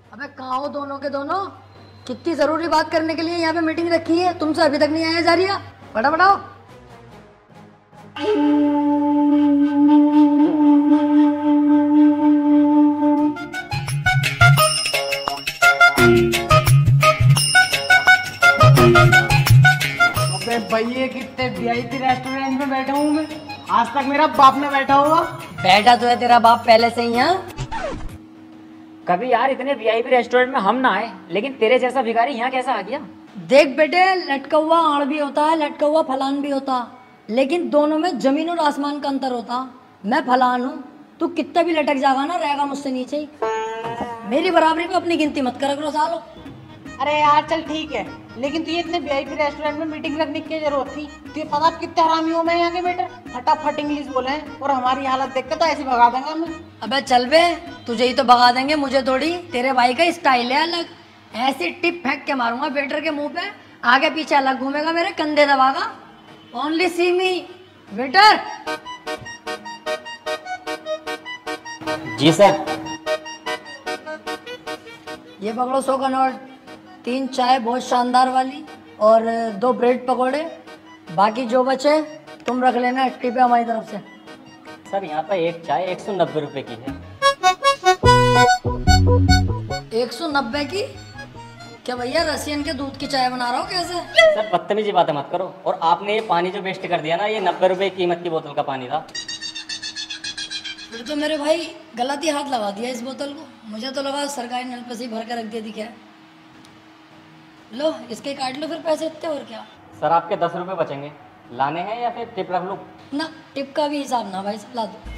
अबे कहाँ हो दोनों के दोनों? कितनी जरूरी बात करने के लिए यहाँ पे मीटिंग रखी है, तुमसे अभी तक नहीं आया जा रही है? फटाफट आओ। अबे भैया कितने वीआईपी रेस्टोरेंट में बैठा हूँ मैं, आज तक मेरा बाप में बैठा हुआ। बैठा तो है तेरा बाप पहले से ही यहाँ। कभी यार इतने वीआईपी रेस्टोरेंट में हम ना आए, लेकिन तेरे जैसा भिखारी यहाँ कैसा आ गया? देख बेटे, लटका हुआ आड़ भी होता है, लटका हुआ फलान भी होता, लेकिन दोनों में जमीन और आसमान का अंतर होता। मैं फलान हूँ, तू कितना भी लटक जाएगा ना, रहेगा मुझसे नीचे ही। मेरी बराबरी में अपनी गिनती मत कर करो सालो। अरे यार चल ठीक है, लेकिन तुझे इतने वीआईपी रेस्टोरेंट में मीटिंग रखने की जरूरत थी? तुझे पता कितने हरामी हो मैं यहाँ के बेटे, फटाफट इंग्लिश बोले हैं और हमारी हालत देख के तो ऐसे भगा देंगे हमें। अबे चल बे, तुझे ही तो भगा देंगे, मुझे थोड़ी। तेरे भाई का स्टाइल है अलग, ऐसी टिप फेंक के मारूंगा वेटर के मुंह पे, आगे पीछे अलग घूमेगा, मेरे कंधे दबागा। Only see me waiter. जी सर। ये पकड़ो 100 का नोट, 3 चाय बहुत शानदार वाली और 2 ब्रेड पकौड़े, बाकी जो बचे तुम रख लेना टिप है हमारी तरफ से। सर यहाँ पर एक चाय 190 रुपए की है। 190 की? क्या भैया रसियन के दूध की चाय बना रहा हो कैसे? सर बदतमीजी बातें मत करो, और आपने ये पानी जो वेस्ट कर दिया ना, ये 90 रुपए कीमत की बोतल का पानी था। फिर तो मेरे भाई गलत ही हाथ लगा दिया इस बोतल को, मुझे तो लगा सरकारी नल पे से ही भर कर रख दिया थी। क्या लो इसके काट लो फिर पैसे इतने, और क्या। सर आपके 10 रुपए बचेंगे, लाने हैं या फिर टिप रख लूँ? ना टिप का भी हिसाब ना भाई, सब ला दो।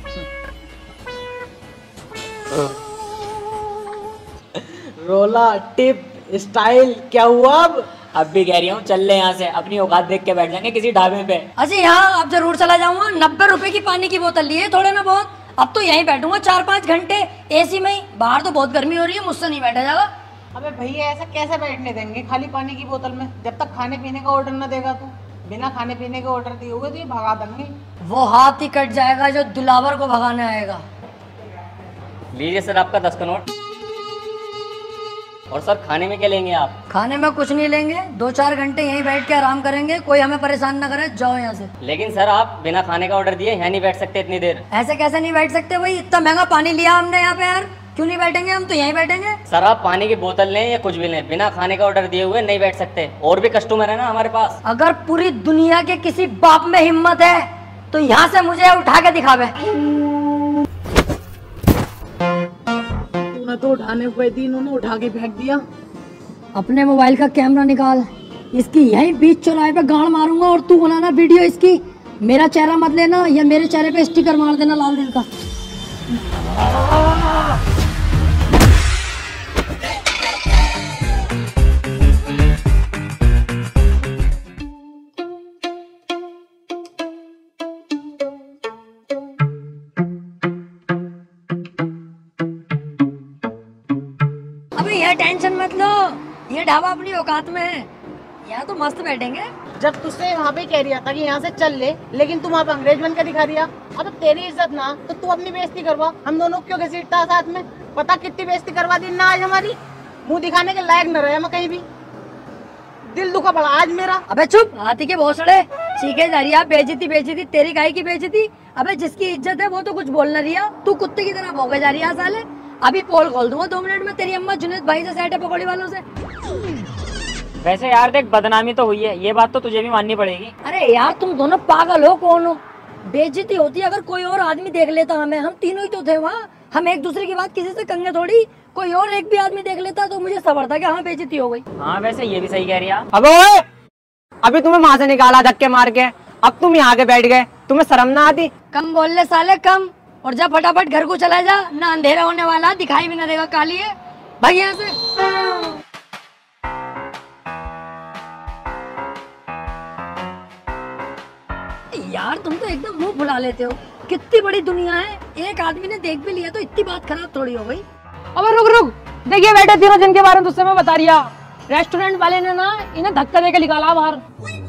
रोला टिप स्टाइल क्या हुआ अब भी कह रही हूँ चल ले यहाँ से, अपनी औकात देख के बैठ जाएंगे किसी ढाबे पे। अच्छा यहाँ अब जरूर चला जाऊंगा, 90 रुपए की पानी की बोतल लिए थोड़े ना बहुत, अब तो यहीं बैठूंगा 4-5 घंटे एसी में ही। बाहर तो बहुत गर्मी हो रही है, मुझसे नहीं बैठा जाएगा। अबे भैया ऐसा कैसे बैठने देंगे खाली पानी की बोतल में, जब तक खाने पीने का ऑर्डर न देगा तू। बिना खाने पीने के ऑर्डर दिए हुए तो ये भगा देंगे। वो हाथ ही कट जाएगा जो दिलावर को भगाने आएगा। लीजिए सर आपका 10 का नोट। और सर खाने में क्या लेंगे आप? खाने में कुछ नहीं लेंगे, 2-4 घंटे यहीं बैठ के आराम करेंगे, कोई हमें परेशान ना करे, जाओ यहाँ से। लेकिन सर आप बिना खाने का ऑर्डर दिए यहाँ नहीं बैठ सकते इतनी देर। ऐसे कैसे नहीं बैठ सकते भाई, इतना महंगा पानी लिया हमने यहाँ पे यार, क्यों नहीं बैठेंगे? हम तो यहीं बैठेंगे। सर आप पानी की बोतल लें या कुछ भी लें, बिना खाने का ऑर्डर दिए हुए नहीं बैठ सकते, और भी कस्टमर है ना हमारे पास। अगर पूरी दुनिया के किसी बाप में हिम्मत है तो यहाँ से मुझे उठा के दिखावे। तूने तो उठाने को थी, इन्होंने उठा के फेंक दिया। अपने मोबाइल का कैमरा निकाल, इसकी यहीं बीच चौराहे पे गाड़ मारूंगा और तू बनाना वीडियो इसकी। मेरा चेहरा मत लेना, या मेरे चेहरे पे स्टिकर मार देना लाल दिल का। अबे ये टेंशन मत लो, ये ढाबा अपनी औकात में है, यहाँ तो मस्त बैठेंगे। जब तुझसे वहाँ पे कह रहा था कि यहाँ से चल ले, लेकिन तुम वहाँ पे अंग्रेज बन के दिखा रिया। अब तेरी इज्जत ना तो तू अपनी बेइज्जती करवा, हम दोनों क्यों घसीटता साथ में? पता कितनी बेइज्जती करवा दी ना आज हमारी, मुंह दिखाने के लायक न रहे मैं कहीं भी। दिल दुखा पड़ा आज मेरा। अबे चुप, हाथी के भोसड़े चीखे जा रही है। बेइज्जती बेइज्जती तेरी गाय की बेइज्जती। अबे जिसकी इज्जत है वो तो कुछ बोल न रही है, तू कुत्ते की तरह भौंके जा रही है साले। अभी पोल खोल दूंगा 2 मिनट में, तेरी अम्मा जुनेद भाई से सेट है पकौड़ी वालों से। वैसे यार देख, बदनामी तो हुई है, ये बात तो तुझे भी माननी पड़ेगी। अरे यार तुम दोनों पागल हो, कौन हो? बेइज्जती होती है अगर कोई और आदमी देख लेता हमें, हम तीनों ही तो थे वहाँ, हम एक दूसरे की बात किसी से कंगे थोड़ी। कोई और एक भी आदमी देख लेता तो मुझे सबर था कि हाँ बेइज्जती हो गई। हाँ वैसे ये भी सही कह रही है। अबे अभी तुम्हें वहाँ से निकाला धक्के मार के, अब तुम यहाँ के बैठ गए, तुम्हें शर्म ना आती? कम बोल ले साले कम, और जा फटाफट घर को चला जा, ना अंधेरा होने वाला, दिखाई भी ना देगा काली है। भाग यहाँ से। यार तुम तो एकदम मुंह फुला लेते हो, कितनी बड़ी दुनिया है, एक आदमी ने देख भी लिया तो इतनी बात खराब थोड़ी हो गई। अबे रुक रुक, देखिए बैठे तीनों जिनके बारे में तुझसे मैं बता रिया, रेस्टोरेंट वाले ने ना इन्हें धक्का देके निकाला बाहर।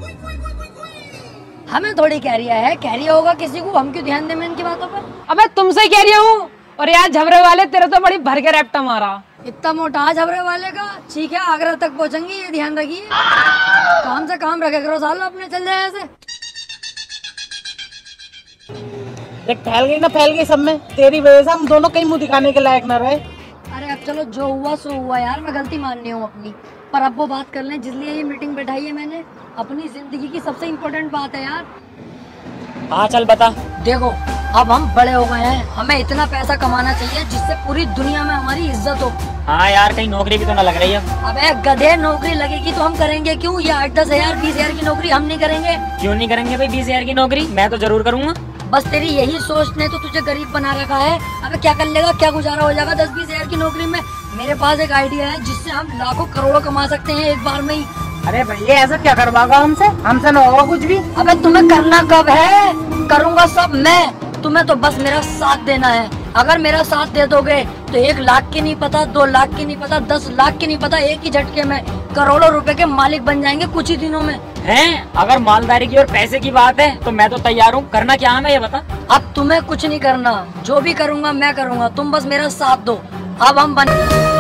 हमें थोड़ी कह रिया होगा किसी को, हम क्यों ध्यान दें इनकी बातों पर? अबे तुमसे कह रही हूँ, और यार झबरे वाले तेरे तो बड़ी भर के रैप्टा मारा। इतना मोटा झबरे वाले का ठीक है, आगरा तक पहुंचेंगी, ये ध्यान रखिए। काम से काम रखे करो, सालों अपने चल जाए ऐसे। देख फैल गई ना, फैल गई सब में, तेरी वजह से हम दोनों कहीं मुंह दिखाने के लायक ना रहे। अरे अब चलो, जो हुआ सो हुआ यार, मैं गलती माननी हूँ अपनी। पर अब वो बात कर लें जिसलिए ये मीटिंग बैठाई है मैंने, अपनी जिंदगी की सबसे इम्पोर्टेंट बात है यार। हाँ चल बता। देखो अब हम बड़े हो गए हैं, हमें इतना पैसा कमाना चाहिए जिससे पूरी दुनिया में हमारी इज्जत हो। हाँ यार, कहीं नौकरी भी तो ना लग रही है। अबे गधे, नौकरी लगेगी तो हम करेंगे क्यों? ये 8-10 हजार 20 हजार की नौकरी हम नहीं करेंगे। क्यों नहीं करेंगे भाई 20 हजार की नौकरी? मैं तो जरूर करूंगा। बस तेरी यही सोच ने तो तुझे गरीब बना रखा है। अबे क्या कर लेगा, क्या गुजारा हो जाएगा 10-20 हजार की नौकरी में? मेरे पास एक आइडिया है जिससे हम लाखों करोड़ों कमा सकते हैं एक बार में ही। अरे भैया ऐसा क्या करवागा हमसे? हमसे ना होगा कुछ भी। अबे तुम्हें करना कब है? करूँगा सब मैं, तुम्हें तो बस मेरा साथ देना है। अगर मेरा साथ दे दोगे तो 1 लाख की नहीं पता, 2 लाख की नहीं पता, 10 लाख की नहीं पता, एक ही झटके में करोड़ों रुपए के मालिक बन जाएंगे कुछ ही दिनों में। हैं? अगर मालदारी की और पैसे की बात है तो मैं तो तैयार हूँ। करना क्या है मैं ये बता। अब तुम्हें कुछ नहीं करना, जो भी करूँगा मैं करूँगा, तुम बस मेरा साथ दो। अब हम बन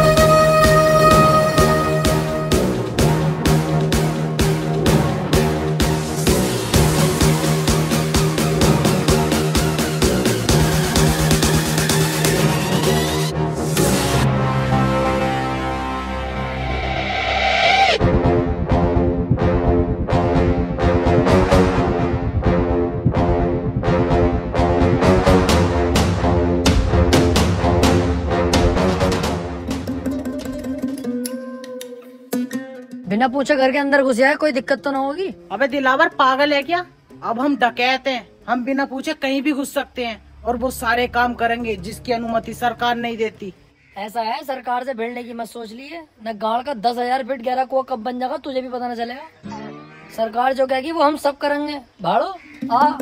बिना पूछे घर के अंदर घुस जाए, कोई दिक्कत तो ना होगी? अबे दिलावर पागल है क्या? अब हम डकैत हैं, हम बिना पूछे कहीं भी घुस सकते हैं और वो सारे काम करेंगे जिसकी अनुमति सरकार नहीं देती। ऐसा है, सरकार से भिड़ने की मत सोच लिए। न गाड़ का 10,000 फीट गहरा कुआं कब बन जाएगा तुझे भी पता न चलेगा। सरकार जो कहेगी वो हम सब करेंगे। भाड़ो आ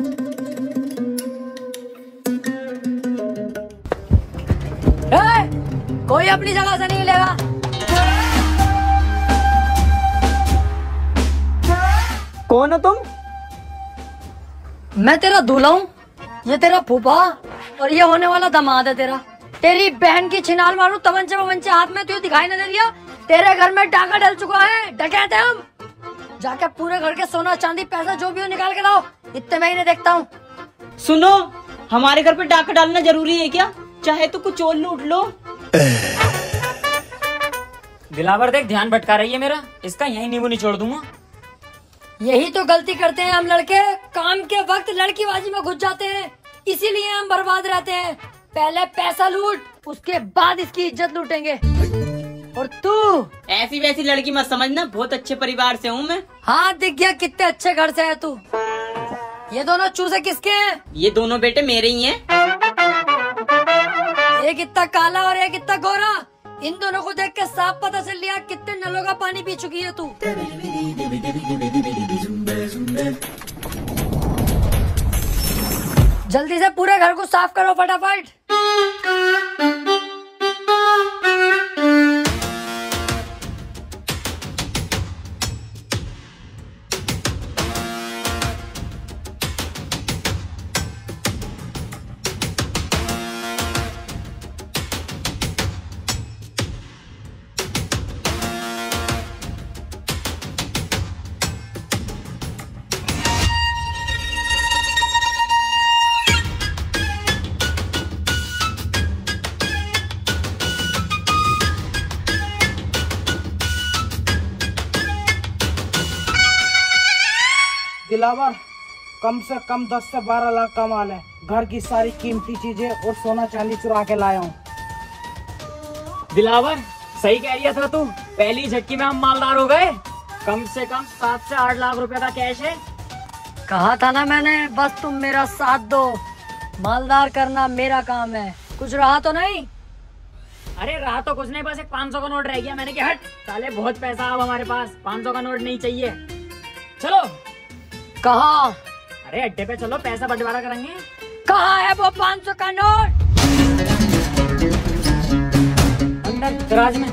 कोई अपनी जगह से नहीं लेगा। कौन हो तुम? मैं तेरा दूल्हा हूँ, ये तेरा फूफा और ये होने वाला दामाद है तेरा। तेरी बहन की छिनाल मारू तमंचे वमंचे हाथ में, तुझे दिखाई न दे रहा? तेरे घर में डाका डल चुका है, डकैत है हम। जाके पूरे घर के सोना चांदी पैसा जो भी हो निकाल के लाओ, इतने मैं ही नहीं देखता हूँ। सुनो, हमारे घर पे डाका डालना जरूरी है क्या? चाहे तो कुछ और लूट लो। दिलावर देख, ध्यान भटका रही है मेरा, इसका यही नींबू निचोड़ दूंगा। यही तो गलती करते हैं हम लड़के, काम के वक्त लड़कीबाजी में घुस जाते हैं, इसीलिए हम बर्बाद रहते हैं। पहले पैसा लूट, उसके बाद इसकी इज्जत लूटेंगे। और तू ऐसी वैसी लड़की मत समझना, बहुत अच्छे परिवार से हूँ मैं। हाँ दिख गया कितने अच्छे घर से है तू। ये दोनों चूजे किसके हैं? ये दोनों बेटे मेरे ही हैं। एक इतना काला और एक इतना गोरा, इन दोनों को देख के साफ पता चल लिया कितने नलों का पानी पी चुकी है तू। जल्दी से पूरे घर को साफ करो फटाफट। दिलावर कम से कम 10 से 12 लाख का माल है, घर की सारी कीमती चीजें और सोना चांदी चुरा के लाया हूँ। दिलावर सही कह रही था तू, पहली झटकी में हम मालदार हो गए। कम से कम 7 से 8 लाख रुपए का कैश है। कहा था ना मैंने, बस तुम मेरा साथ दो, मालदार करना मेरा काम है। कुछ रहा तो नहीं? अरे रहा तो कुछ नहीं, बस एक 500 का नोट रह गया। मैंने कहा हट साले, बहुत पैसा अब हमारे पास, 500 का नोट नहीं चाहिए। चलो। कहा? अरे अड्डे पे चलो, पैसा बंटवारा करेंगे। कहाँ है वो 500 का नोट? अंदर दराज में।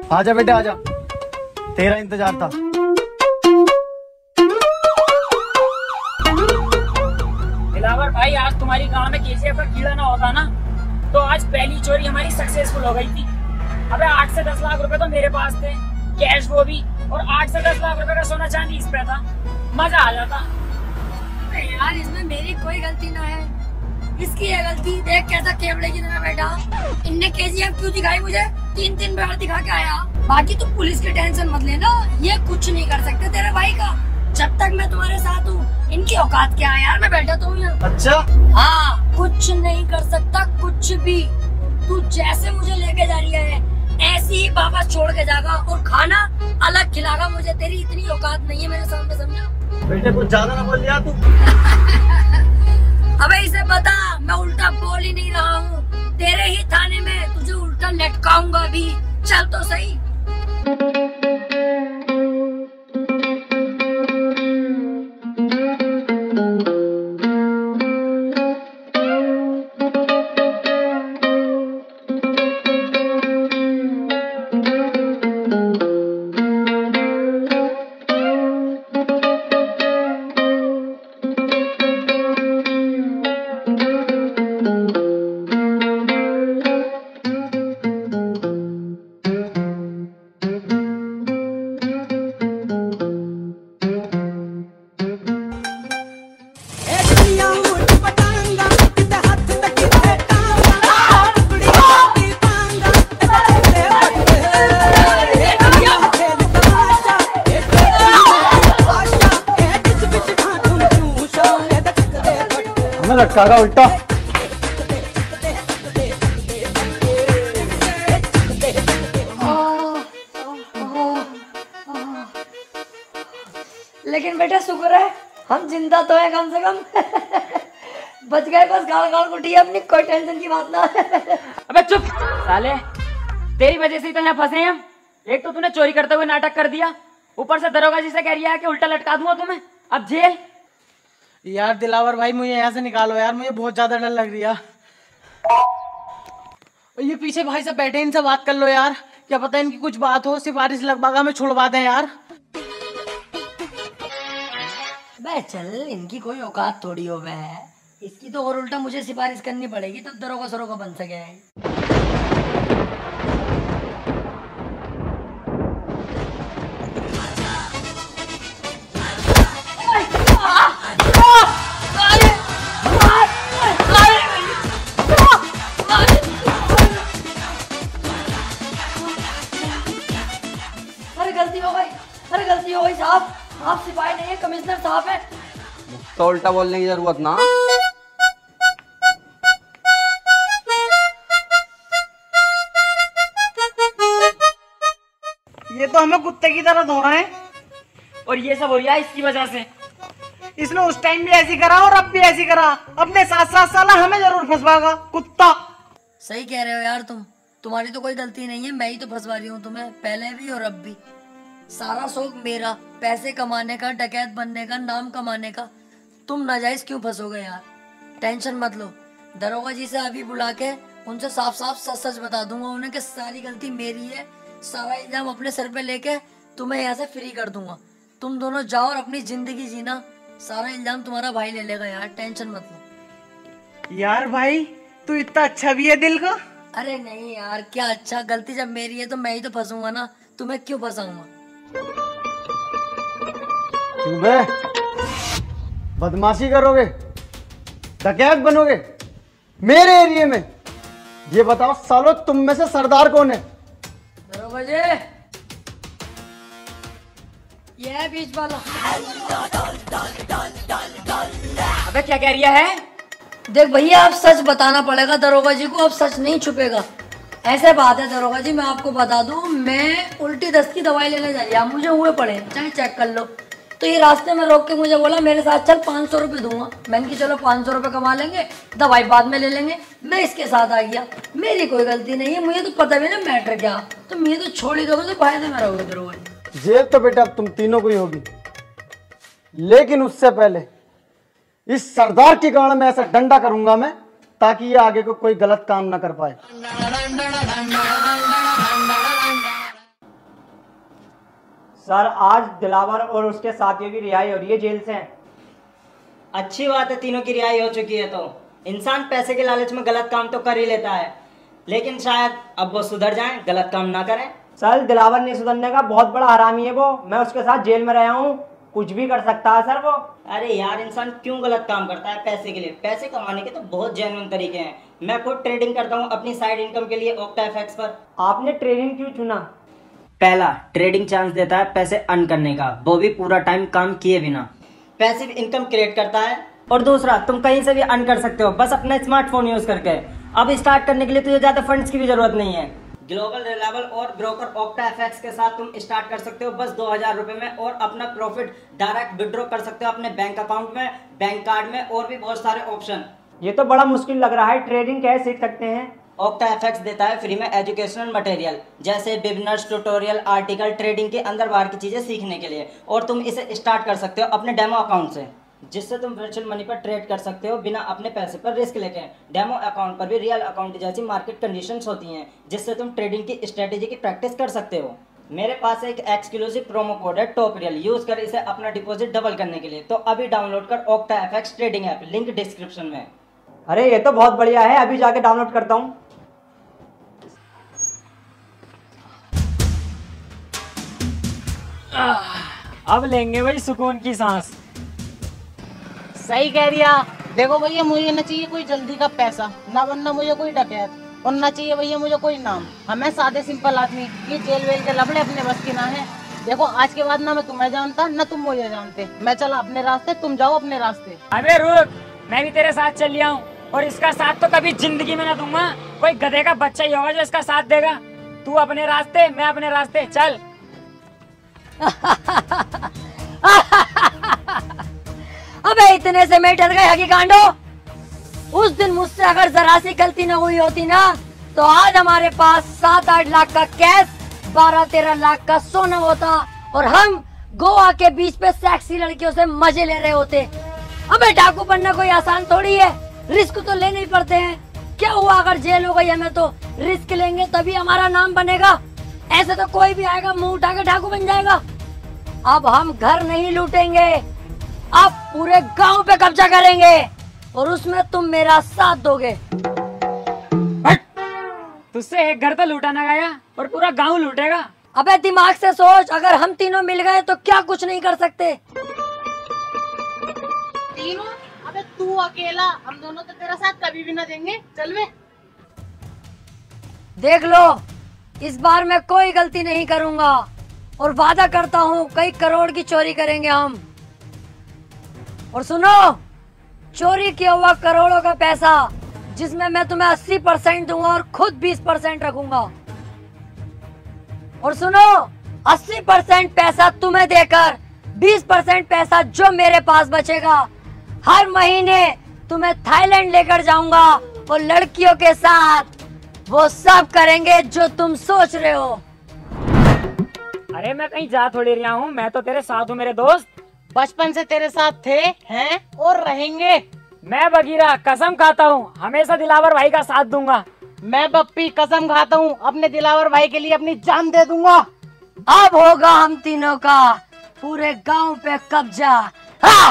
आजा बेटे आजा, तेरा इंतजार था। दिलावर भाई, आज तुम्हारी गांव में केजीएफ का कीड़ा ना होता ना तो आज पहली चोरी हमारी सक्सेसफुल हो गई थी। अबे 8 से 10 लाख रुपए तो मेरे पास थे, कैश वो भी, और 8 से 10 लाख रुपए का सोना चांदी इस पे था, मजा आ जाता। यार इसमें मेरी कोई गलती ना है, इसकी है गलती। देख कैसा केवड़े की तरह बैठा, इनने केजीएफ क्यों दिखाई मुझे? 3 बार दिखा के आया। बाकी तू पुलिस की टेंशन मत लेना, ये कुछ नहीं कर सकते तेरे भाई का, जब तक मैं तुम्हारे साथ हूँ। इनकी औकात क्या है यार, मैं बैठा तो हूँ यहाँ। अच्छा हाँ, कुछ नहीं कर सकता कुछ भी। तू जैसे मुझे लेके जा रही है ऐसे ही वापस छोड़ के जाएगा, और खाना अलग खिलागा मुझे। तेरी इतनी औकात नहीं है मेरे सामने, समझा? बेटे कुछ ज्यादा ना बोल दिया तू। अबे इसे बता, मैं उल्टा बोल ही नहीं रहा हूँ। तेरे ही थाने में तुझे उल्टा लटकाऊंगा अभी, चल तो सही। लटकागा उल्टा। लेकिन बेटा शुक्र है हम जिंदा तो है कम से कम। बच गए, बस गाल गाल कुटी अपनी, कोई टेंशन की बात ना। अबे चुप साले, तेरी वजह से ही तो यहाँ फंसे हैं हम। एक तो तूने चोरी करते हुए नाटक कर दिया, ऊपर से दरोगा जी से कह रही है कि उल्टा लटका दूंगा तुम्हें, अब जेल। यार दिलावर भाई मुझे यहाँ से निकालो यार, मुझे बहुत ज्यादा डर लग रही है। ये पीछे भाई सब बैठे, इनसे बात कर लो यार, क्या पता इनकी कुछ बात हो, सिफारिश लगवागा में छुड़वा दें यार। बे चल, इनकी कोई औकात थोड़ी हो बे, इसकी तो और उल्टा मुझे सिफारिश करनी पड़ेगी तब दरोगा सरोगा बन सके। गलती हो गई साहब, आप सिपाही नहीं है, कमिश्नर साहब है। तो उल्टा बोलने की जरूरत ना। ये तो हमें कुत्ते की तरह धो रहे हैं, और ये सब हो रहा है इसकी वजह से। इसने उस टाइम भी ऐसी करा और अब भी ऐसी करा, अपने 7-7 साल हमें जरूर फंसवाएगा कुत्ता। सही कह रहे हो यार तुम, तुम्हारी तो कोई गलती नहीं है, मैं ही तो फंसवा रही हूँ तुम्हें, पहले भी और अब भी। सारा शौक मेरा, पैसे कमाने का, डकैत बनने का, नाम कमाने का। तुम नाजायज क्यों फंसोगे यार? टेंशन मत लो, दरोगा जी से अभी बुला के उनसे साफ साफ सच सच बता दूंगा उन्हें कि सारी गलती मेरी है, सारा इल्जाम अपने सर पे लेके तुम्हें यहाँ से फ्री कर दूंगा। तुम दोनों जाओ और अपनी जिंदगी जीना, सारा इल्जाम तुम्हारा भाई ले लेगा यार, टेंशन मत लो। यार भाई तू इतना अच्छा भी है दिल का। अरे नहीं यार, क्या अच्छा, गलती जब मेरी है तो मैं ही तो फंसूंगा ना, तुम्हें क्यों फंसाऊंगा? क्यों बे? बदमाशी करोगे, डकैत बनोगे मेरे एरिया में? ये बताओ सालो, तुम में से सरदार कौन है? दरोगा जी, ये है बीच वाला। अबे क्या कह रही है? देख भैया, अब सच बताना पड़ेगा दरोगा जी को, अब सच नहीं छुपेगा। ऐसे बात है दरोगा जी, मैं आपको बता दूं, मैं उल्टी दस्त की दवाई लेने जा रही, मुझे हुए पड़े, चाहे चेक कर लो। तो ये रास्ते में रोक के मुझे बोला मेरे साथ चल, 500 रुपये दूंगा। मैंने कि चलो 500 रुपये कमा लेंगे, दवाई बाद में ले लेंगे। मैं इसके साथ आ गया, मेरी कोई गलती नहीं है, मुझे तो पता भी ना मैटर क्या, तो मुझे तो छोड़ ही दोगे तो फायदे में रहोगे दरोगा जी। जेल तो बेटा अब तुम तीनों को ही होगी, लेकिन उससे पहले इस सरदार के कारण मैं ऐसा डंडा करूंगा मैं, ताकि ये आगे को कोई गलत काम ना कर पाए। सर आज दिलावर और उसके साथियों की रिहाई हो रही है जेल से। अच्छी बात है, तीनों की रिहाई हो चुकी है। तो इंसान पैसे के लालच में गलत काम तो कर ही लेता है, लेकिन शायद अब वो सुधर जाएं, गलत काम ना करें। सर दिलावर नहीं सुधरने का, बहुत बड़ा हरामी है वो। मैं उसके साथ जेल में रहा हूँ, कुछ भी कर सकता है सर वो। अरे यार, इंसान क्यों गलत काम करता है पैसे के लिए? पैसे कमाने के तो बहुत जेन्युइन तरीके हैं। मैं खुद ट्रेडिंग करता हूँ अपनी साइड इनकम के लिए OctaFX पर। आपने ट्रेडिंग क्यों चुना? पहला, ट्रेडिंग चांस देता है पैसे अर्न करने का, वो भी पूरा टाइम काम किए बिना। पैसिव इनकम क्रिएट करता है। और दूसरा, तुम कहीं से भी अर्न कर सकते हो, बस अपना स्मार्टफोन यूज करके। अब स्टार्ट करने के लिए तुझे ज्यादा फंड्स की भी जरूरत नहीं है। ग्लोबल रिलायबल और ब्रोकर OctaFX के साथ तुम स्टार्ट कर सकते हो बस 2000 रुपए में, और अपना प्रॉफिट डायरेक्ट विड्रॉ कर सकते हो अपने बैंक अकाउंट में, बैंक कार्ड में, और भी बहुत सारे ऑप्शन। ये तो बड़ा मुश्किल लग रहा है, ट्रेडिंग कैसे सीख सकते हैं? OctaFX देता है फ्री में एजुकेशनल मटेरियल, जैसे बिजनेस ट्यूटोरियल, आर्टिकल, ट्रेडिंग के अंदर बाहर की चीजें सीखने के लिए। और तुम इसे स्टार्ट कर सकते हो अपने डेमो अकाउंट से, जिससे तुम वर्चुअल मनी पर ट्रेड कर सकते हो बिना अपने पैसे पर रिस्क लेके। डेमो अकाउंट पर भी रियल अकाउंट जैसी मार्केट कंडीशंस होती हैं, जिससे तुम ट्रेडिंग की स्ट्रेटेजी की प्रैक्टिस कर सकते हो। मेरे पास एक एक्सक्लूसिव प्रोमो कोड है टॉप रियल, यूज कर इसे अपना डिपॉजिट डबल करने के लिए। तो अभी डाउनलोड कर OctaFX trading app, link description में। अरे ये तो बहुत बढ़िया है, अभी जाके डाउनलोड करता हूँ। अब लेंगे भाई सुकून की सांस। सही कह रही है। देखो भैया, मुझे ना चाहिए कोई जल्दी का पैसा, ना बनना मुझे कोई डकैत, और ना चाहिए भैया मुझे कोई नाम। हमें सादे सिंपल आदमी, ये जेल वेल के लफड़े अपने बस की ना है। देखो आज के बाद ना मैं तुम्हें जानता, ना तुम मुझे जानते। मैं चला अपने रास्ते, तुम जाओ अपने रास्ते। अबे रुक, मैं भी तेरे साथ चल लिया हूँ, और इसका साथ तो कभी जिंदगी में ना दूंगा। कोई गधे का बच्चा ही होगा जो इसका साथ देगा। तू अपने रास्ते, मैं अपने रास्ते, चल। अबे इतने से मैं डर गए हकी कांडो। उस दिन मुझसे अगर जरा सी गलती न हुई होती ना, तो आज हमारे पास 7-8 लाख का कैश, 12-13 लाख का सोना होता, और हम गोवा के बीच पे सेक्सी लड़कियों से मजे ले रहे होते। अबे डाकू बनना कोई आसान थोड़ी है, रिस्क तो लेने ही पड़ते हैं। क्या हुआ अगर जेल हो गई हमें, तो रिस्क लेंगे तभी हमारा नाम बनेगा। ऐसे तो कोई भी आएगा मुंह उठा के डाकू बन जाएगा। अब हम घर नहीं लूटेंगे, अब पूरे गांव पे कब्जा करेंगे, और उसमें तुम मेरा साथ दोगे। तुझसे एक घर तो लूटा ना गया, और पूरा गांव लूटेगा। अबे दिमाग से सोच, अगर हम तीनों मिल गए तो क्या कुछ नहीं कर सकते। तीनों? अबे तू अकेला, हम दोनों तो तेरा साथ कभी भी ना देंगे। चल वे। देख लो, इस बार मैं कोई गलती नहीं करूंगा, और वादा करता हूँ कई करोड़ की चोरी करेंगे हम। और सुनो, चोरी किया हुआ करोड़ों का पैसा, जिसमें मैं तुम्हें 80% दूंगा और खुद 20% रखूंगा। और सुनो, 80% पैसा तुम्हें देकर 20% पैसा जो मेरे पास बचेगा, हर महीने तुम्हें थाईलैंड लेकर जाऊंगा, और लड़कियों के साथ वो सब करेंगे जो तुम सोच रहे हो। अरे मैं कहीं जा थोड़ी रहा हूँ, मैं तो तेरे साथ हूँ मेरे दोस्त। बचपन से तेरे साथ थे, हैं और रहेंगे। मैं बगीरा कसम खाता हूँ हमेशा दिलावर भाई का साथ दूंगा। मैं बप्पी कसम खाता हूँ अपने दिलावर भाई के लिए अपनी जान दे दूंगा। अब होगा हम तीनों का पूरे गांव पे कब्जा। हाँ!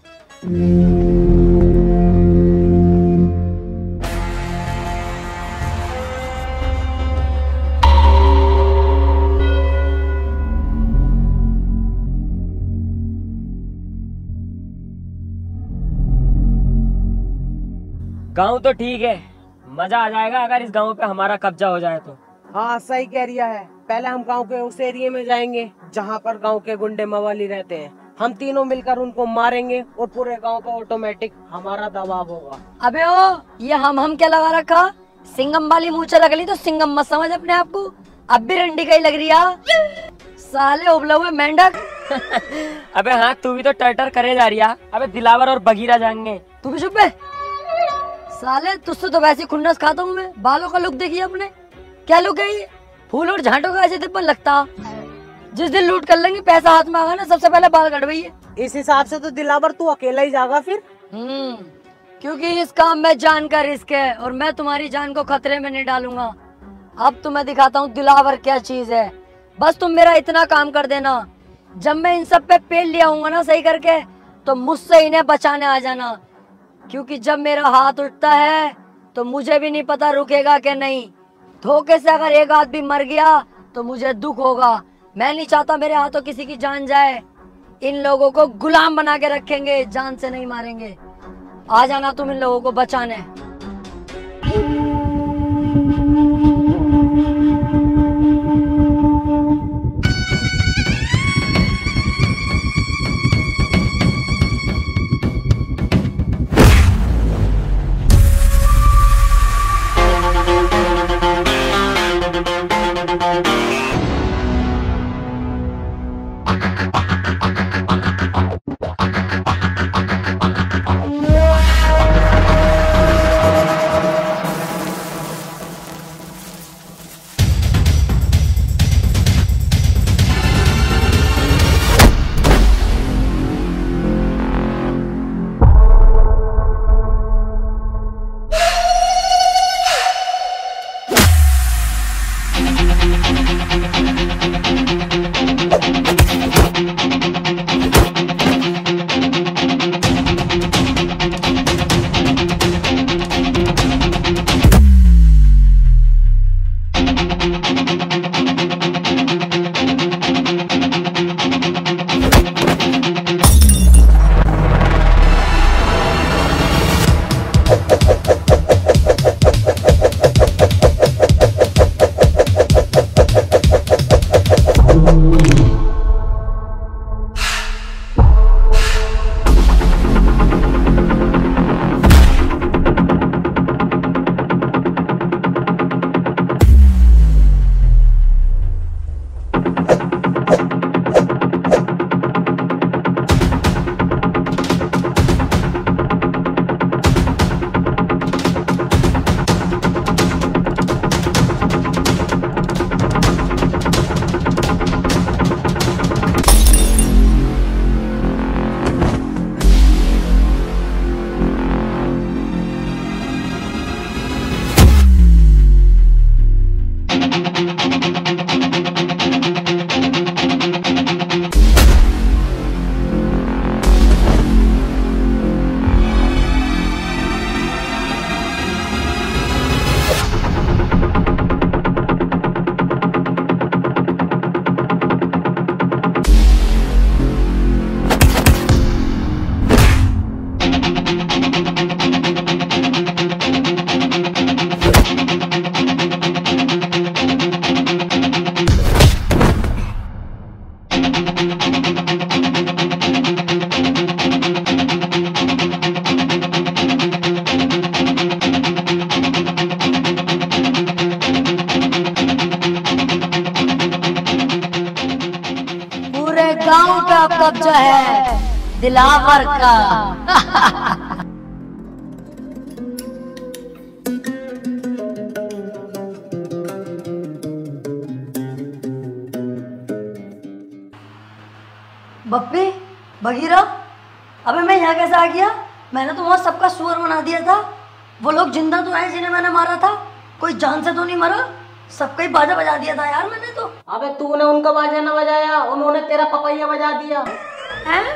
गांव तो ठीक है, मजा आ जाएगा अगर इस गांव पे हमारा कब्जा हो जाए तो। हाँ सही कह रिया है। पहले हम गांव के उस एरिया में जाएंगे जहाँ पर गांव के गुंडे मवाली रहते हैं। हम तीनों मिलकर उनको मारेंगे और पूरे गांव पे ऑटोमेटिक हमारा दबाव होगा। अबे ओ, ये हम क्या लगा रखा? सिंगम वाली मूंछ लग ली तो सिंगम मत समझ अपने आप को। अब भी रंडी का ही लग रही है। साले उबले हुए मेंढक। अबे हाँ, तू भी तो टर्टर करे जा रही है। अबे दिलावर और बगीरा जाएंगे। तू भी चुप है। साले तुझसे तो वैसे खुन्नस खाता हूँ मैं। बालों का लुक देखिए अपने, क्या लुक है ये? फूल और झांटों का ऐसे तिप्पन लगता। जिस दिन लूट कर लेंगे, पैसा हाथ में आगा ना, सबसे पहले बाल कटवाइए। इस हिसाब से तो दिलावर तू अकेला ही जाएगा फिर। क्योंकि इस काम में जान का रिस्क है और मैं तुम्हारी जान को खतरे में नहीं डालूंगा। अब तुम्हें दिखाता हूँ दिलावर क्या चीज है। बस तुम मेरा इतना काम कर देना जब मैं इन सब पे पेल लिया हूँ ना सही करके, तो मुझसे इन्हें बचाने आ जाना, क्योंकि जब मेरा हाथ उठता है तो मुझे भी नहीं पता रुकेगा कि नहीं। धोखे से अगर एक आदमी मर गया तो मुझे दुख होगा। मैं नहीं चाहता मेरे हाथों किसी की जान जाए। इन लोगों को गुलाम बना के रखेंगे, जान से नहीं मारेंगे। आ जाना तुम इन लोगों को बचाने। गांव पे अब कब्जा है दिलावर का। बप्पी, बगीरा, अबे मैं यहाँ कैसे आ गया? मैंने तो वहाँ सबका सुअर बना दिया था। वो लोग जिंदा तो हैं जिन्हें मैंने मारा था, कोई जान से तो नहीं मरा। सबका ही बाजा बजा दिया था यार मैंने तो। अबे तूने उनका बाजा ना बजाया, उन्होंने तेरा पपैया बजा दिया हैं?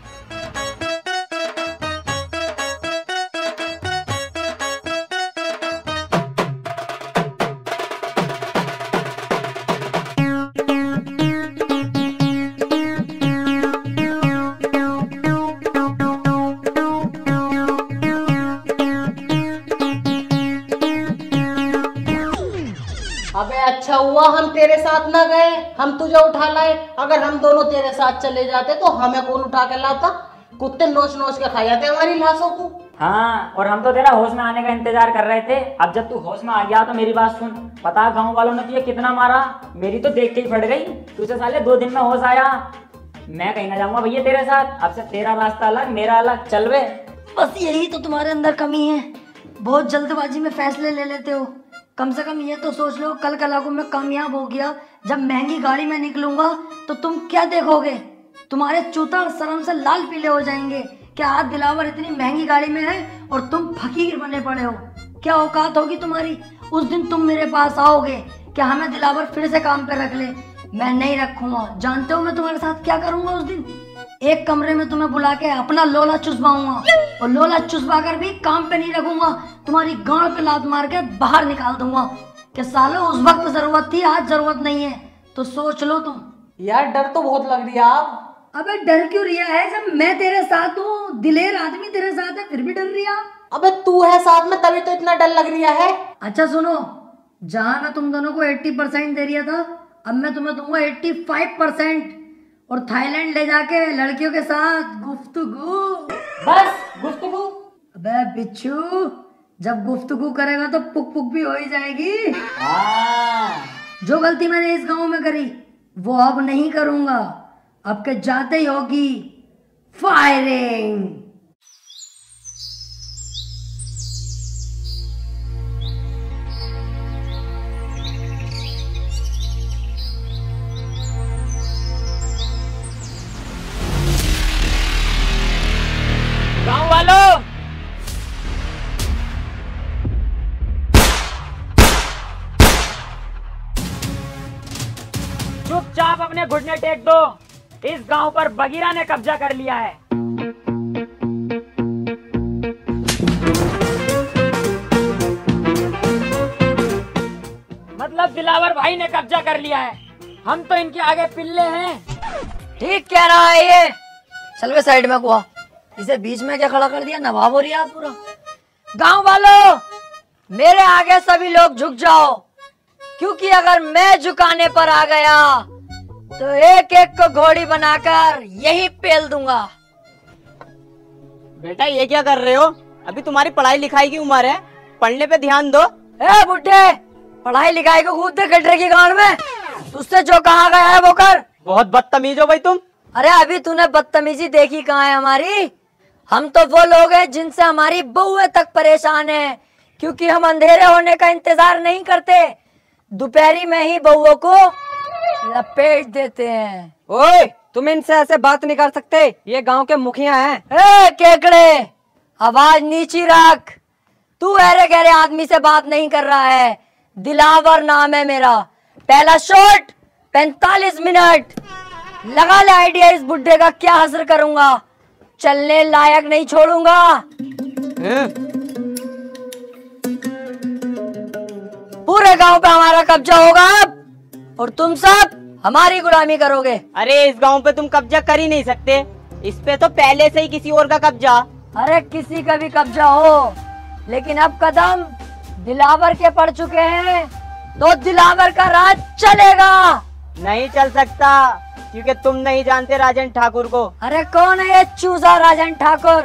अबे अच्छा हुआ हम तेरे साथ ना गए, हम तुझे उठा लाए। अगर हम दोनों तेरे साथ चले जाते तो हमें कौन उठा के लाता? कुत्ते नोच नोच के खा जाते हमारी लाशों को। हाँ, और हम तो तेरा होश में आने का इंतजार कर रहे थे। अब जब तू होश में आ गया तो मेरी बात सुन। पता गांव वालों ने तुझे कितना मारा, मेरी तो देख के ही फट गई। तुझे साले 2 दिन में होश आया। मैं कहीं ना जाऊंगा भैया तेरे साथ। अब से तेरा रास्ता अलग, मेरा अलग। चल वे। बस यही तो तुम्हारे अंदर कमी है, बहुत जल्दबाजी में फैसले ले लेते हो। कम से कम ये तो सोच लो, कल कलाकों में कामयाब हो गया, जब महंगी गाड़ी में निकलूंगा तो तुम क्या देखोगे? तुम्हारे चूता शर्म से लाल पीले हो जाएंगे। क्या आज दिलावर इतनी महंगी गाड़ी में है और तुम फकीर बने पड़े हो? क्या औकात होगी तुम्हारी? उस दिन तुम मेरे पास आओगे, क्या हमें दिलावर फिर से काम पे रख ले? मैं नहीं रखूंगा। जानते हो मैं तुम्हारे साथ क्या करूंगा उस दिन? एक कमरे में तुम्हें बुला के अपना लोला चुसवाऊंगा, और लोला चुसवा कर भी काम पे नहीं रखूंगा, तुम्हारी गांड पे लात मार के बाहर निकाल दूंगा कि सालो उस वक्त जरूरत थी, आज जरूरत नहीं है, तो सोच लो तुम। यार डर तो बहुत लग रही है आप। अबे डर क्यों रिया है जब मैं तेरे साथ हूँ, दिलेर आदमी तेरे साथ है, फिर भी डर रिया? अबे तू है साथ में तभी तो इतना डर लग रहा है। अच्छा सुनो, जहां मैं तुम दोनों को 80% दे रिया था, अब मैं तुम्हें दूंगा 85%, और थाईलैंड ले जाके लड़कियों के साथ गुफ्तगू। बस गुफ्तगू? अबे बिच्छू, जब गुफ्तगू करेगा तो पुक पुक भी हो ही जाएगी। जो गलती मैंने इस गांव में करी वो अब नहीं करूंगा, अब के जाते ही होगी फायरिंग। गांव वालों, चुपचाप अपने घुटने टेक दो। इस गांव पर बगीरा ने कब्जा कर लिया है। मतलब दिलावर भाई ने कब्जा कर लिया है, हम तो इनके आगे पिल्ले हैं। ठीक कह रहा है ये। चल वे साइड में कुआ, इसे बीच में क्या खड़ा कर दिया, नवाब हो रहा पूरा। गांव वालों, मेरे आगे सभी लोग झुक जाओ, क्योंकि अगर मैं झुकाने पर आ गया तो एक एक को घोड़ी बनाकर यही पेल दूंगा। बेटा ये क्या कर रहे हो? अभी तुम्हारी पढ़ाई लिखाई की उम्र है, पढ़ने पे ध्यान दो। ए बुड्ढे, पढ़ाई लिखाई को कूदते कटरे की गांड में, तुझसे जो कहा गया है वो कर। बहुत बदतमीज हो भाई तुम। अरे अभी तूने बदतमीजी देखी कहाँ है हमारी? हम तो वो लोग हैं जिनसे हमारी बहुएं तक परेशान है, क्योंकि हम अंधेरे होने का इंतजार नहीं करते, दोपहरी में ही बहुओं को लपेट देते हैं। ओए, तुम इनसे ऐसे बात नहीं कर सकते, ये गांव के मुखिया हैं। ए केकड़े, आवाज नीची रख। तू अरे गहरे आदमी से बात नहीं कर रहा है। दिलावर नाम है मेरा। पहला शॉट 45 मिनट। लगा ले आइडिया इस बुड्ढे का क्या हसर करूंगा, चलने लायक नहीं छोड़ूंगा। पूरे गांव पे हमारा कब्जा होगा अब, और तुम सब हमारी गुलामी करोगे। अरे इस गांव पे तुम कब्जा कर ही नहीं सकते, इस पे तो पहले से ही किसी और का कब्जा। अरे किसी का भी कब्जा हो, लेकिन अब कदम दिलावर के पड़ चुके हैं, तो दिलावर का राज चलेगा। नहीं चल सकता, क्योंकि तुम नहीं जानते राजन ठाकुर को। अरे कौन है ये चूजा राजन ठाकुर?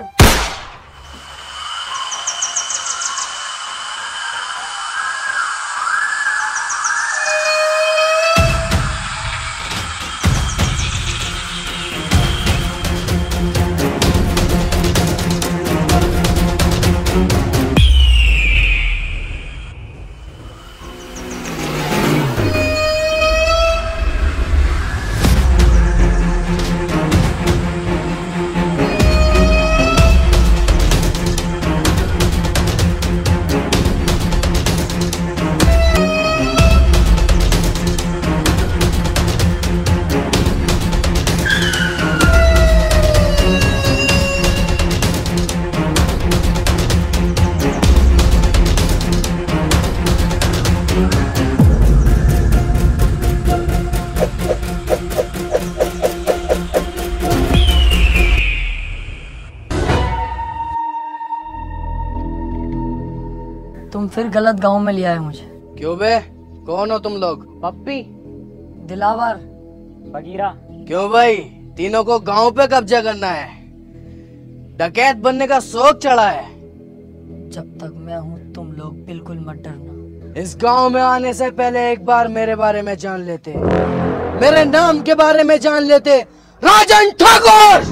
तुम फिर गलत गांव में लिया है मुझे। क्यों बे, कौन हो तुम लोग? पप्पी, दिलावर, बगीरा। क्यों भाई, तीनों को गांव पे कब्जा करना है? डकैत बनने का शौक चढ़ा है? जब तक मैं हूँ तुम लोग बिल्कुल मत डरना। इस गांव में आने से पहले एक बार मेरे बारे में जान लेते, मेरे नाम के बारे में जान लेते। राजन ठाकुर!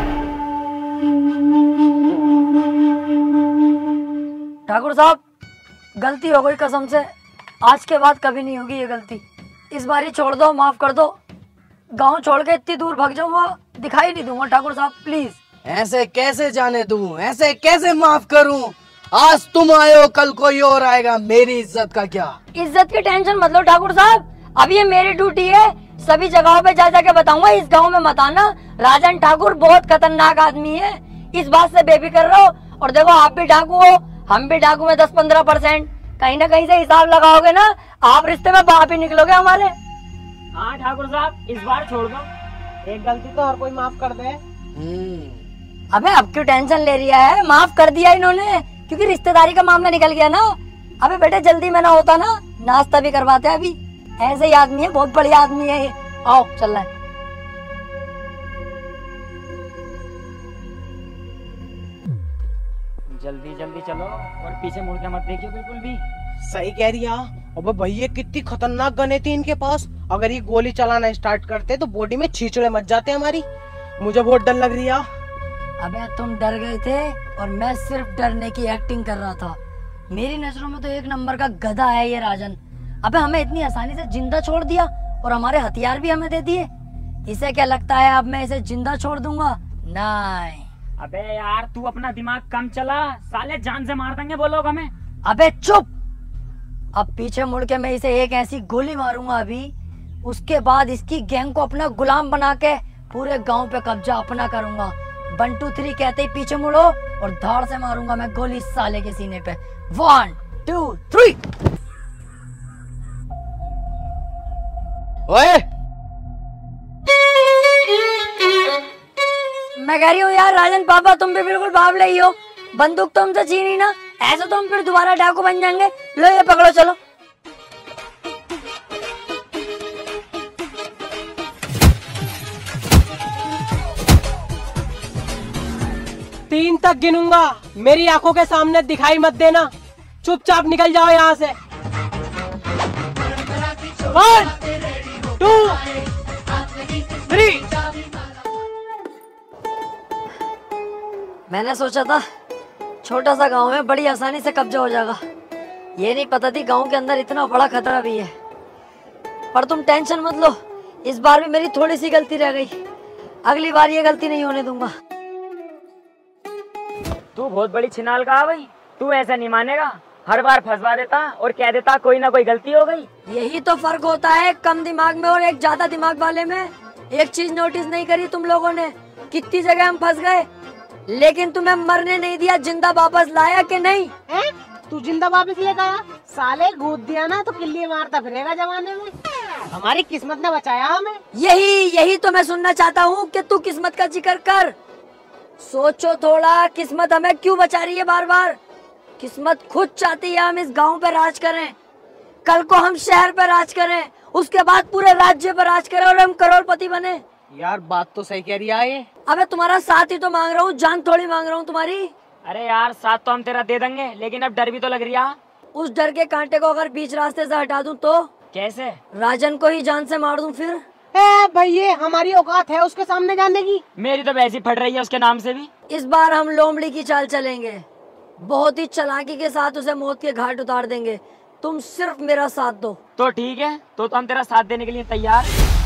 ठाकुर साहब, गलती हो गई कसम से, आज के बाद कभी नहीं होगी ये गलती। इस बार ही छोड़ दो, माफ कर दो। गांव छोड़ के इतनी दूर भाग जाऊंगा, दिखाई नहीं दूंगा ठाकुर साहब, प्लीज। ऐसे कैसे जाने दूं, ऐसे कैसे माफ करूं? आज तुम आए हो, कल कोई और आएगा, मेरी इज्जत का क्या? इज्जत की टेंशन मत लो ठाकुर साहब, अब ये मेरी ड्यूटी है सभी जगहों पे जा जाके बताऊंगा, इस गांव में मत आना, राजन ठाकुर बहुत खतरनाक आदमी है, इस बात से बेफिक्र रहो। और देखो आप भी डाकू हो, हम भी डाकू में 10-15%, कहीं ना कहीं से हिसाब लगाओगे ना, आप रिश्ते में बाप ही निकलोगे हमारे। हाँ ठाकुर साहब, इस बार छोड़ दो, एक गलती तो हर कोई माफ कर दे। अबे अब क्यों टेंशन ले रहा है, माफ कर दिया इन्होंने, क्योंकि रिश्तेदारी का मामला निकल गया ना। अबे बेटे जल्दी में ना होता ना, नाश्ता भी करवाते अभी, ऐसे ही आदमी है, बहुत बढ़िया आदमी है ये। आओ चल रहा है। जल्दी जल्दी चलो और पीछे मुड़ के मत देखियो बिल्कुल भी। सही कह रही है। अबे भैया कितनी खतरनाक गने थी इनके पास, अगर ये गोली चलाना स्टार्ट करते तो बॉडी में छींचड़े मच जाते हमारी। मुझे बहुत डर लग रही है। अबे तुम डर गए थे और मैं सिर्फ डरने की एक्टिंग कर रहा था। मेरी नजरों में तो एक नंबर का गधा है ये राजन। अबे हमें इतनी आसानी से जिंदा छोड़ दिया और हमारे हथियार भी हमें दे दिए। इसे क्या लगता है अब मैं इसे जिंदा छोड़ दूंगा? नहीं। अबे यार तू अपना दिमाग कम चला, साले जान से मार देंगे वो लोग हमें। अबे चुप, अब पीछे मुड़ के मैं इसे एक ऐसी गोली मारूंगा अभी, उसके बाद इसकी गैंग को अपना गुलाम बना के पूरे गांव पे कब्जा अपना करूंगा। 1 2 3 कहते ही पीछे मुड़ो और धाड़ से मारूंगा मैं गोली साले के सीने पे। 1 2 3। ओए मैं कह रही हूँ यार राजन पापा, तुम भी बिल्कुल बावले ही हो, बंदूक तो हमसे छीनी ना, ऐसे तो हम फिर दोबारा डाकू बन जाएंगे। लो ये पकड़ो, चलो। तीन तक गिनूंगा, मेरी आंखों के सामने दिखाई मत देना, चुपचाप निकल जाओ यहाँ से। 1 2 3। मैंने सोचा था छोटा सा गांव है, बड़ी आसानी से कब्जा हो जाएगा, ये नहीं पता थी गांव के अंदर इतना बड़ा खतरा भी है। पर तुम टेंशन मत लो, इस बार भी मेरी थोड़ी सी गलती रह गई, अगली बार ये गलती नहीं होने दूंगा। तू बहुत बड़ी छिनाल का भाई, तू ऐसा नहीं मानेगा, हर बार फंसवा देता और कह देता कोई ना कोई गलती हो गई। यही तो फर्क होता है कम दिमाग में और एक ज्यादा दिमाग वाले में। एक चीज नोटिस नहीं करी तुम लोगों ने, कितनी जगह हम फंस गए, लेकिन तुम्हें मरने नहीं दिया, जिंदा वापस लाया कि नहीं? तू जिंदा वापस लेकर आया? साले कूद दिया ना तो किल्ली मारता फिरेगा जमाने में। हमारी किस्मत ने बचाया हमें। यही तो मैं सुनना चाहता हूँ कि तू किस्मत का जिक्र कर। सोचो थोड़ा, किस्मत हमें क्यों बचा रही है बार बार? किस्मत खुद चाहती है हम इस गांव पे राज करें, कल को हम शहर पे राज करें, उसके बाद पूरे राज्य पर राज करें और हम करोड़पति बने। यार बात तो सही कह रही है। अबे तुम्हारा साथ ही तो मांग रहा हूँ, जान थोड़ी मांग रहा हूँ तुम्हारी। अरे यार साथ तो हम तेरा दे देंगे, लेकिन अब डर भी तो लग रही है। उस डर के कांटे को अगर बीच रास्ते से हटा दूं तो? कैसे? राजन को ही जान से मार दूं फिर? भैया हमारी औकात है उसके सामने जाने की? मेरी तो वैसी फट रही है उसके नाम से भी। इस बार हम लोमड़ी की चाल चलेंगे, बहुत ही चालाकी के साथ उसे मौत के घाट उतार देंगे। तुम सिर्फ मेरा साथ दो। तो ठीक है, तो हम तेरा साथ देने के लिए तैयार।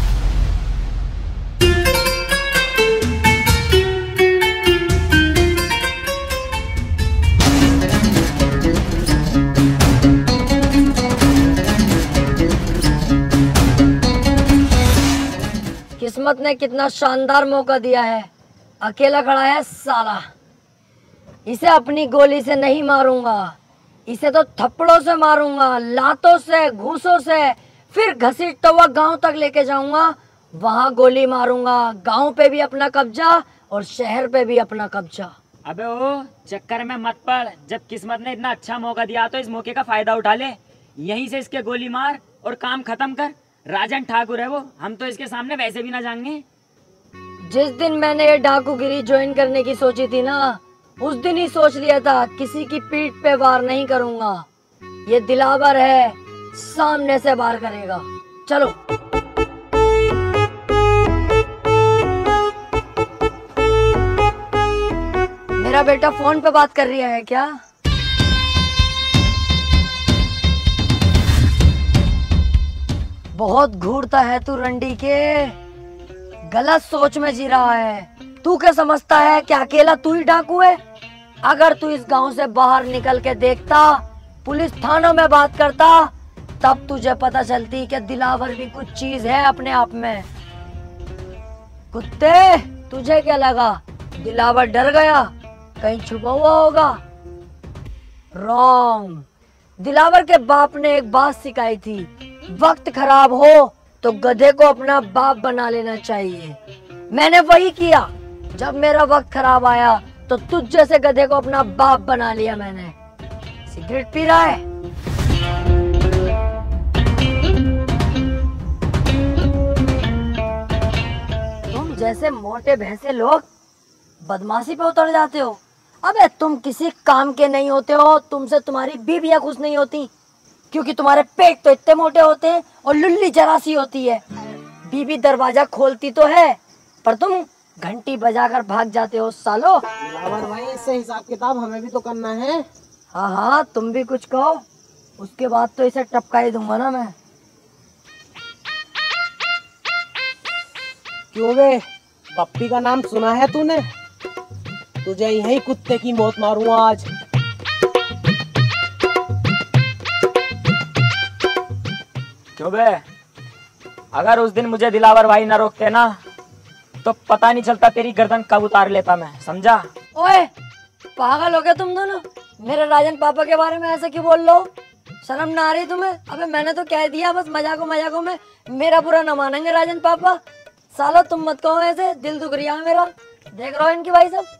किस्मत ने कितना शानदार मौका दिया है, अकेला खड़ा है साला। इसे अपनी गोली से नहीं मारूंगा, इसे तो थप्पड़ों से मारूंगा, लातों से, घूसों से, फिर घसीटता हुआ गांव तक लेके जाऊंगा, वहां गोली मारूंगा। गांव पे भी अपना कब्जा और शहर पे भी अपना कब्जा। अबे ओ चक्कर में मत पड़, जब किस्मत ने इतना अच्छा मौका दिया तो इस मौके का फायदा उठा ले, यहीं से इसके गोली मार और काम खत्म कर। राजन ठाकुर है वो, हम तो इसके सामने वैसे भी ना जाएंगे। जिस दिन मैंने ये डाकूगिरी ज्वाइन करने की सोची थी ना, उस दिन ही सोच लिया था किसी की पीठ पे वार नहीं करूंगा। ये दिलावर है, सामने से वार करेगा। चलो। मेरा बेटा फोन पे बात कर रहा है क्या? बहुत घूरता है तू रंडी के, गलत सोच में जी रहा है। तू क्या समझता है कि अकेला तू ही डाकू है? अगर तू इस गांव से बाहर निकल के देखता, पुलिस थानों में बात करता, तब तुझे पता चलती कि दिलावर भी कुछ चीज है अपने आप में। कुत्ते, तुझे क्या लगा दिलावर डर गया, कहीं छुपा हुआ होगा? रॉन्ग। दिलावर के बाप ने एक बात सिखाई थी, वक्त खराब हो तो गधे को अपना बाप बना लेना चाहिए। मैंने वही किया। जब मेरा वक्त खराब आया तो तुझ जैसे गधे को अपना बाप बना लिया मैंने। सिगरेट पी रहा है? तुम जैसे मोटे भैंसे लोग बदमाशी पे उतर जाते हो। अबे तुम किसी काम के नहीं होते हो, तुमसे तुम्हारी बीवियां खुश नहीं होती क्योंकि तुम्हारे पेट तो इतने मोटे होते हैं और लुल्ली जरा सी होती है। बीवी दरवाजा खोलती तो है पर तुम घंटी बजाकर भाग जाते हो सालो। दिलावर भाई, इससे हिसाब किताब हमें भी तो करना है। हाँ हाँ, तुम भी कुछ कहो, उसके बाद तो इसे टपका ही दूंगा ना मैं। क्यों बे, पप्पी का नाम सुना है तूने? तुझे यही कुत्ते की मौत मारूंगा आज। क्यों बे, अगर उस दिन मुझे दिलावर भाई ना रोकते ना तो पता नहीं चलता तेरी गर्दन कब उतार लेता मैं, समझा? ओए पागल हो गए तुम दोनों, मेरे राजन पापा के बारे में ऐसे क्यों बोल लो? शर्म ना आ रही तुम्हें? अबे मैंने तो कह दिया, बस मजाकों में मेरा बुरा न मानेंगे राजन पापा। सालो तुम मत कहो ऐसे, दिल दुख रिया है मेरा। देख रहा हो इनकी भाई सब।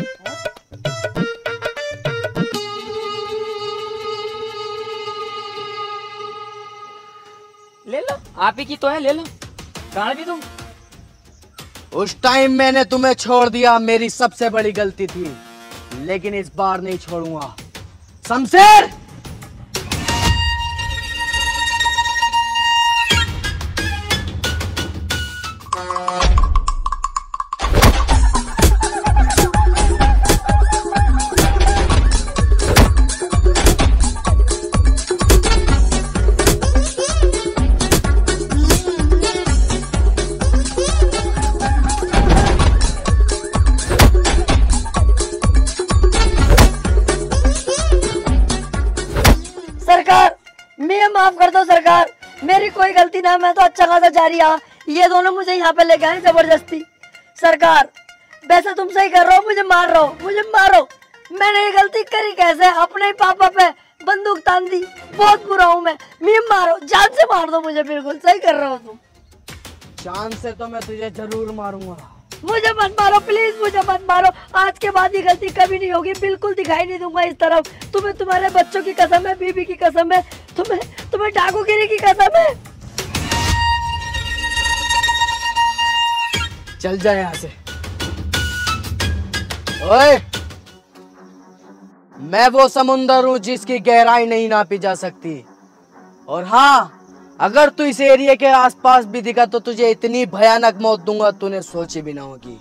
ले लो, आप ही की तो है, ले लो। कहाँ भी तुम? उस टाइम मैंने तुम्हें छोड़ दिया, मेरी सबसे बड़ी गलती थी, लेकिन इस बार नहीं छोड़ूंगा। शमशेर, माफ कर दो सरकार, मेरी कोई गलती ना, मैं तो अच्छा खासा जा रहा। ये दोनों मुझे यहाँ पे लेके आए जबरदस्ती। सरकार वैसे तुम सही कर रहे हो, मुझे मार रहे हो, मुझे मारो। मैंने ये गलती करी कैसे? अपने ही पापा पे बंदूक तान दी, बहुत बुरा हूँ मैं। मारो, जान से मार दो मुझे, बिल्कुल सही कर रहे हो तुम। जान से तो मैं तुझे जरूर मारूंगा। मुझे मत मारो प्लीज, मुझे मत मारो। आज के बाद ये गलती कभी नहीं होगी, बिल्कुल दिखाई नहीं दूंगा इस तरफ। तुम्हें तुम्हारे बच्चों की कसम है, बीबी की कसम है, तुम्हें डाकूगिरी की कसम है। चल जा यहाँ से। ओए, मैं वो समुंदर हूँ जिसकी गहराई नहीं नापी जा सकती। और हाँ, अगर तू इस एरिया के आसपास भी दिखा तो तुझे इतनी भयानक मौत दूंगा तूने सोची भी ना होगी।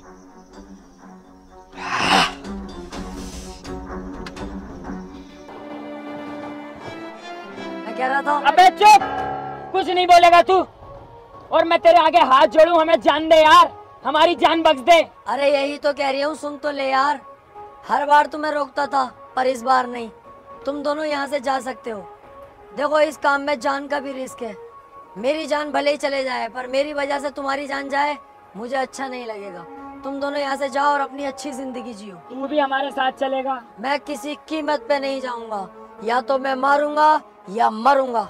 मैं कह रहा था। अबे चुप, कुछ नहीं बोलेगा तू। और मैं तेरे आगे हाथ जोड़ूं, हमें जान दे यार, हमारी जान बख्श दे। अरे यही तो कह रही हूँ, सुन तो ले यार। हर बार तुम्हें रोकता था पर इस बार नहीं। तुम दोनों यहाँ से जा सकते हो। देखो इस काम में जान का भी रिस्क है। मेरी जान भले ही चले जाए पर मेरी वजह से तुम्हारी जान जाए, मुझे अच्छा नहीं लगेगा। तुम दोनों यहाँ से जाओ और अपनी अच्छी जिंदगी जियो। तू भी हमारे साथ चलेगा? मैं किसी कीमत पे नहीं जाऊंगा, या तो मैं मारूंगा या मरूंगा।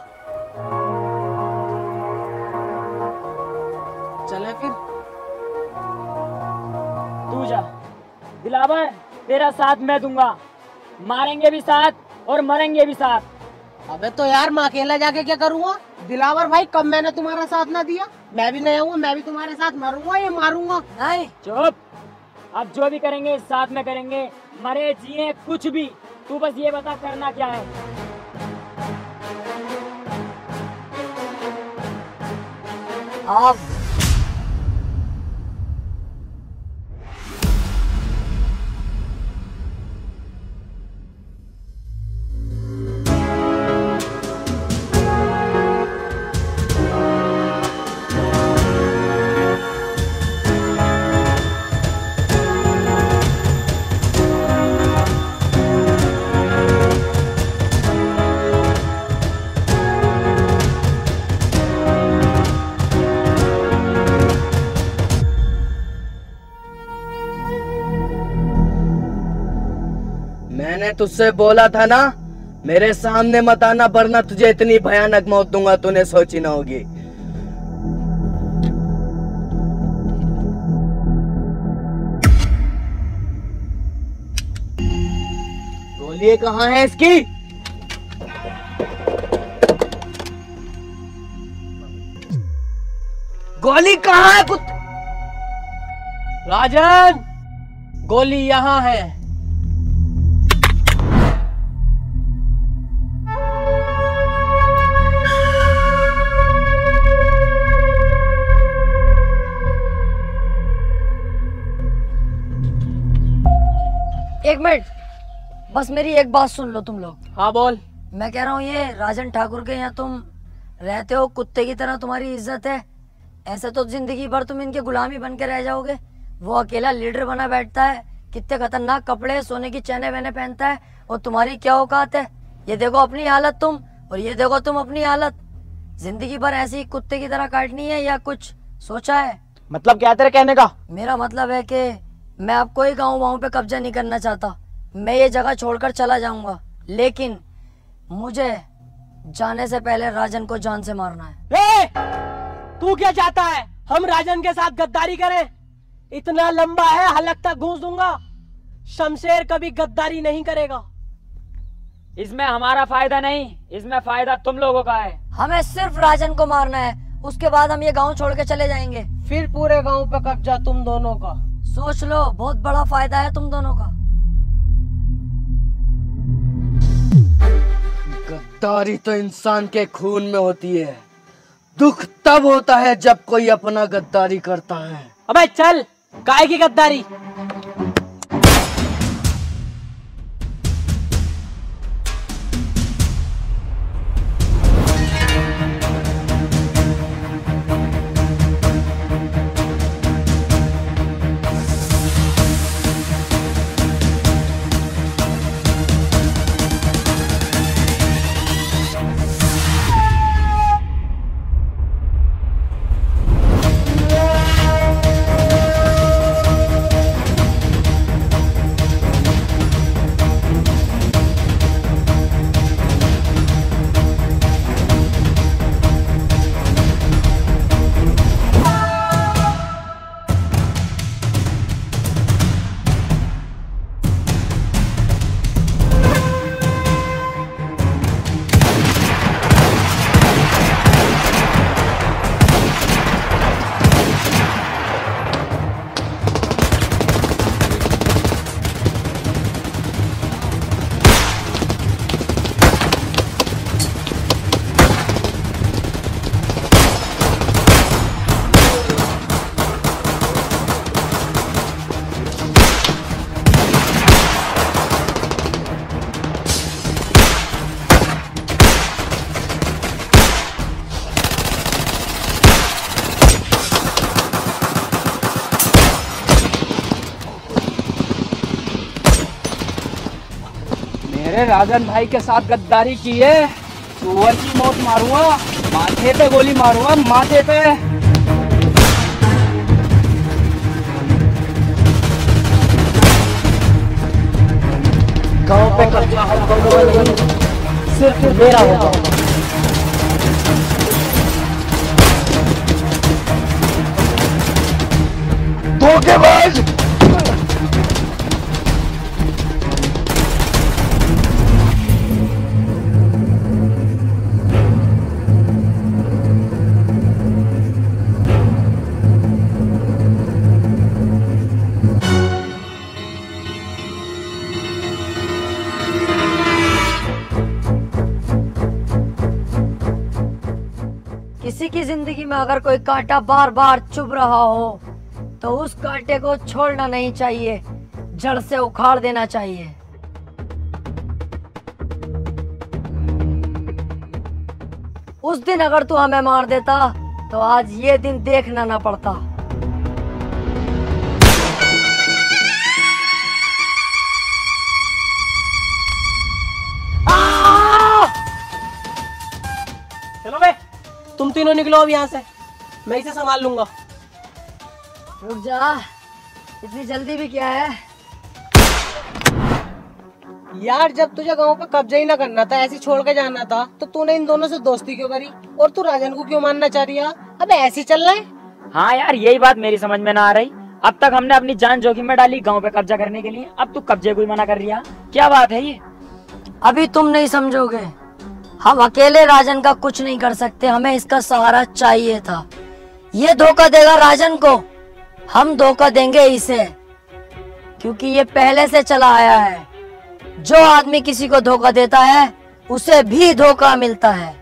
चले फिर। तू जा दिलावर, तेरा साथ मैं दूंगा। मारेंगे भी साथ और मरेंगे भी साथ। अबे तो यार मैं अकेला जाके क्या करूँगा? दिलावर भाई, कब मैंने तुम्हारा साथ ना दिया? मैं भी नहीं आऊंगा, मैं भी तुम्हारे साथ मरूंगा या मारूंगा? नहीं। चुप, अब जो भी करेंगे साथ में करेंगे, मरे जिए कुछ भी। तू बस ये बता करना क्या है। आप मैंने तुझसे बोला था ना, मेरे सामने मत आना वरना तुझे इतनी भयानक मौत दूंगा तूने सोची ना होगी। गोली कहाँ है इसकी? गोली कहाँ है? राजन, गोली यहाँ है। एक मिनट, बस मेरी एक बात सुन लो तुम लोग। हाँ बोल। मैं कह रहा हूँ ये राजन ठाकुर के यहाँ तुम रहते हो, कुत्ते की तरह तुम्हारी इज्जत है। ऐसे तो जिंदगी भर तुम इनके गुलामी बन के रह जाओगे। वो अकेला लीडर बना बैठता है, कितने खतरनाक कपड़े, सोने की चैने वैने पहनता है, और तुम्हारी क्या औकात है। ये देखो अपनी हालत तुम, और ये देखो तुम अपनी हालत। जिंदगी भर ऐसे ही कुत्ते की तरह काटनी है या कुछ सोचा है? मतलब क्या तेरे कहने का? मेरा मतलब है कि मैं अब कोई गाँव वाँव पे कब्जा नहीं करना चाहता। मैं ये जगह छोड़कर चला जाऊंगा, लेकिन मुझे जाने से पहले राजन को जान से मारना है। तू क्या चाहता है? हम राजन के साथ गद्दारी करें? इतना लंबा है, हलक तक घूस दूंगा। शमशेर कभी गद्दारी नहीं करेगा। इसमें हमारा फायदा नहीं, इसमें फायदा तुम लोगों का है। हमें सिर्फ राजन को मारना है, उसके बाद हम ये गांव छोड़ के चले जाएंगे। फिर पूरे गांव पे कब्जा तुम दोनों का। सोच लो, बहुत बड़ा फायदा है तुम दोनों का। गद्दारी तो इंसान के खून में होती है। दुख तब होता है जब कोई अपना गद्दारी करता है। अबे चल, काय की गद्दारी? मेरे राजन भाई के साथ गद्दारी की है, सुअर की मौत मारूंगा, माथे पे गोली मारूंगा, माथे पे। गांव पे कब्जा हम दोनों नहीं, सिर्फ मेरा होगा। धोखेबाज! किसी की जिंदगी में अगर कोई कांटा बार बार चुभ रहा हो तो उस कांटे को छोड़ना नहीं चाहिए, जड़ से उखाड़ देना चाहिए। उस दिन अगर तू हमें मार देता तो आज ये दिन देखना ना पड़ता। चलो बे, तुम तीनों निकलो अब यहाँ से, मैं इसे संभाल लूंगा। रुक जा, इतनी जल्दी भी क्या है? यार जब तुझे गांव पे कब्जा ही ना करना था, ऐसे छोड़ के जाना था, तो तूने इन दोनों से दोस्ती क्यों करी? और तू राजन को क्यों मानना चाह रही है? अबे ऐसे ही चल रहा है। हाँ यार, यही बात मेरी समझ में ना आ रही। अब तक हमने अपनी जान जोखिम में डाली गांव पे कब्जा करने के लिए, अब तू कब्जे को ही मना कर रही है, क्या बात है ये? अभी तुम नहीं समझोगे। हम अकेले राजन का कुछ नहीं कर सकते, हमें इसका सहारा चाहिए था। ये धोखा देगा राजन को, हम धोखा देंगे इसे, क्योंकि ये पहले से चला आया है। जो आदमी किसी को धोखा देता है उसे भी धोखा मिलता है।